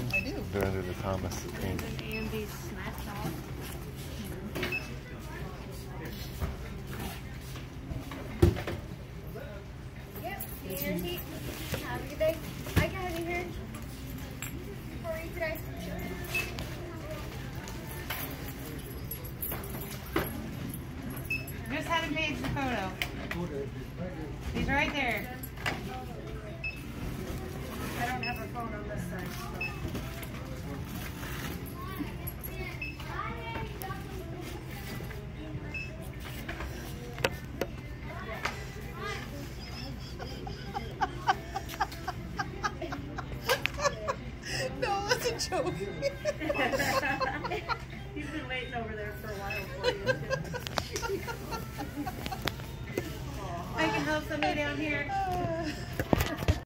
I do. They're under the Thomas the Tank. Andy's snack shop. Yep, Andy. Have a good day. I can have you here. How are you today? Just had him page the photo. He's right there. I don't have a phone on this side. No, that's a joke. He's been waiting over there for a while for you. I can help somebody down here.